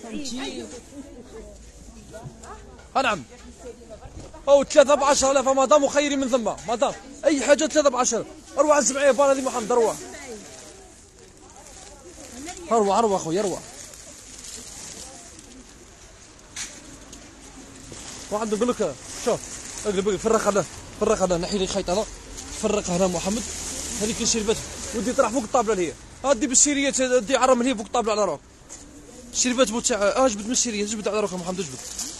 نعم. او 3 ب 10000 مدام وخيري من ثم مدام اي حاجه 3 ب 10. اروح الجمعيه بان هذه محمد اروح اخويا اروح. واحد يقول لك شوف اقلب فرق هذا نحي لي خيط هذا فرق هنا محمد هذيك الشربات ودي طرح فوق الطابله اللي هي هادي بالسيريات دي عرم هي فوق الطابله على روك الشربات بو تاع جبد من السيريات جبد على روك محمد جبد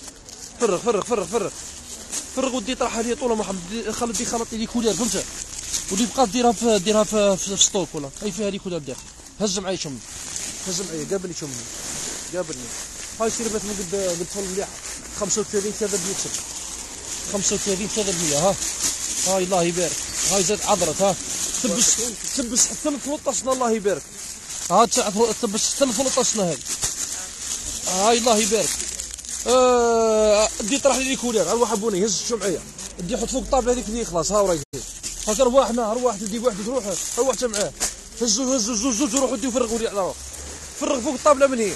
فرق ودي طرحها لي طوله محمد خلط لي كولير فهمت ودي بقى ديرها في ستوك ولا اي فيها لي كولير داخل هز معايا شم هز معايا قابلني هاي الشربات من قد تفل مليحه 35 300 35 ها هاي الله يبارك هاي زاد عذرت ها تبس حتى 13 الله يبارك ها تبس حتى 13 هاي الله يبارك دي طرح لي كولير اروح ابوني هز الشمعيه دي حط فوق الطابله هذيك اللي خلاص ها وراي هاك ارواح تدي بوحدك روح انت معاه هزوا زوج روحوا ديو فرغوا لي على روح فرغ فوق الطابله من هي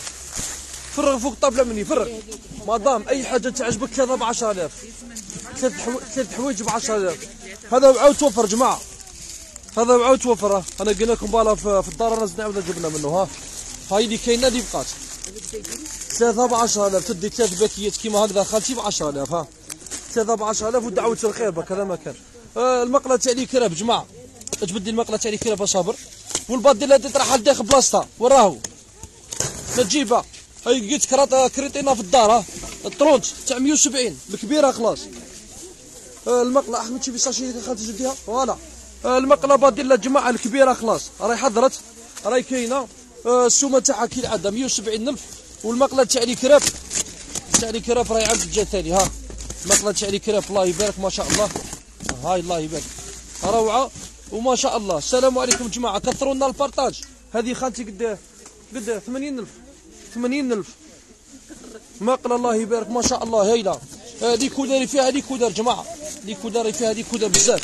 فرغ مدام اي حاجه تعجبك 3 ب 10000 ثلاث حوايج ب 10000 هذا عاود توفر جماعه هذا عاود توفر انا قلنا لكم بالا في الدار انا نعاود جبنا منه ها هاي اللي كاينه اللي بقات 3 ب 10000 تدي 3 باكيات كيما هكذا خالتي ب 10000 ها 3 ب 10000 ودعوت الخير بك هذا ما كان المقله تاع لي كراب جماعه تبدي المقله تاع لي كراب صابر والباديله اللي تطرحها لداخل بلاصتها وراهو تجيبها هاي قلت كريطينا في الدار ها الطرونت تاع 170 الكبيره خلاص المقله احمد شوفي ساشي خالتي جبديها فوالا المقله باديله جماعه الكبيره خلاص راهي حضرت راهي كاينه السومه تاعها كي العاده 170,000 والمقله تاع لي كراب راهي عاد جا ثاني ها المقله تاع لي كراب الله يبارك ما شاء الله هاي الله يبارك روعه وما شاء الله. السلام عليكم جماعه كثروا لنا البارطاج هذه خالتي قد 80,000 مقله الله يبارك ما شاء الله هايله لي كولر فيها لي كولر جماعه لي كولر فيها لي كولر بزاف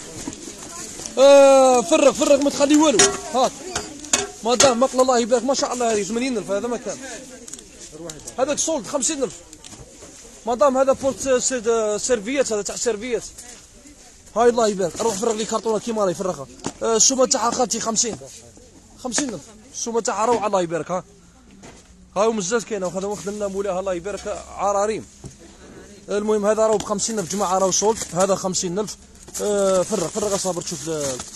فرغ ما تخلي والو هاك مدام مقله الله يبارك ما شاء الله هذه 80,000 هذا ما كان هذاك سولد 50,000 مدام هذا بورت سيرفيات هذا تاع سيرفيات هاي الله يبارك روح فرغ لي كرتونه كيما راهي فرغها السومه تاعها خالتي 50,000 السومه تاعها روعه الله يبارك ها هاي مزاز كاينه وخدمنا مولاها الله يبارك عراريم المهم هذا راهو ب 50,000 جماعه راهو سولد هذا 50,000 فرغ صابر تشوف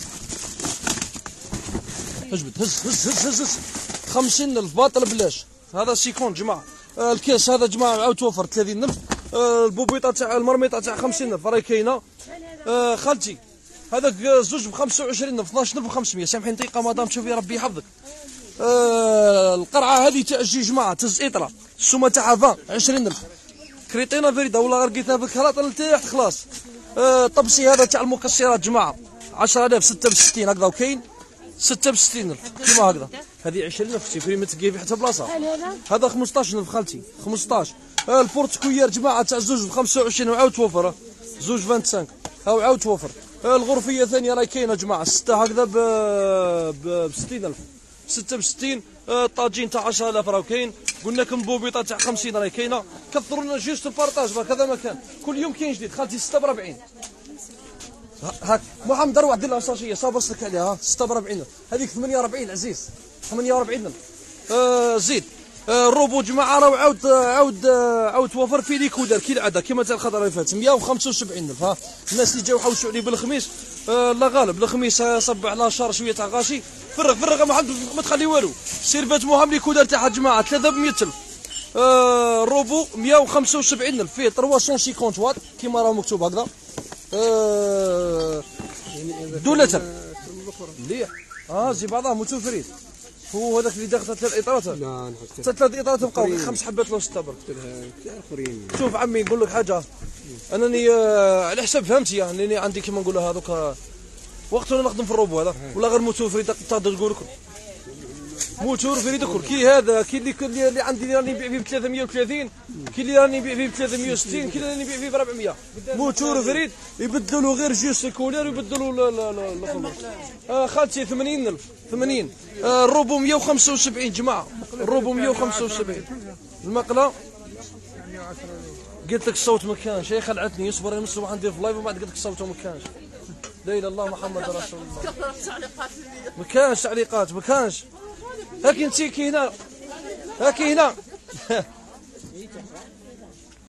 اجبد هز 50,000 باطل بلاش هذا سيكون جماعه الكاس هذا جماعه عاود توفر 30,000 البوبيطه تاع المرميطه تاع 50,000 راهي كاينه خالتي هذاك زوج ب 25,000 12,500 سامحين دقيقه مدام تشوفي ربي يحفظك القرعه هذه تاع الجي جماعه تزئيطره السومه تاعها 20,000 كريتينا فريده ولا لقيتها في الخلاط لتحت خلاص طبسي هذا تاع المكسرات جماعه 10,000 66 هكذا وكاين 66,000 كيما هكذا هذه 20,000 سي فريمه تلقيه في حتى بلاصه هذا 15,000 خالتي 15 البورتكويير جماعه تاع زوج ب 25 وعاود توفر زوج 25 هاو عاود توفر الغرفيه ثانيه راهي كاينه جماعه 6 هكذا ب 60,000 66 طاجين تاع 10,000 راه كاين قلنا لكم بوبيطه تاع 50 راهي كاينه كثروا لنا جوست البارطاج هكذا ما كان كل يوم كاين جديد خالتي 6 ب 40 هاك محمد روح دير لها صاشيه صابر لك عليها 6 ب 40 هذيك 48 عزيز 48 زيد الروبو جماعه راه عاود توفر في لي كودر كي العاده كيما تاع الخضره اللي فات 175,000 ها الناس اللي جاو حوشوا عليه بالخميس لا غالب الخميس صب على شهر شويه تاع غاشي فرغ ما تخلي والو سيرفات مهم لي كودر تاعها جماعه 3 ب 100,000 الروبو 175,000 فيه 350 واط كيما راه مكتوب هكذا دولتر مليح زي بعضها متوفرين هو هذاك اللي داخل 3 اطارات لا نحط 3 اطارات بقاو 5 حبات لو 6 برك اخرين شوف عمي نقول لك حاجه انني على حسب فهمتي انني عندي كيما نقولوا هذوك وقت انا نخدم في الروبو هذا ولا غير موتور تقدر تقول لكم موتور فريد كل كي هذا كي اللي عندي راني نبيع فيه ب 330 كي اللي راني نبيع فيه ب 360 كي اللي راني نبيع فيه ب 400 موتور فريد يبدلوا له غير جوست الكولير ويبدلوا له خالتي 80,000 80 الروبو 175 جماعه الروبو 175 المقله قلت لك الصوت ما كانش، هي خلعتني. اصبر انا من الصبح ندير في لايف ومن بعد قلت لك الصوت ما كانش. لا اله الا الله محمد رسول الله. ما كانش تعليقات، ما كانش. هاكي انت كي هنا، هاكي هنا.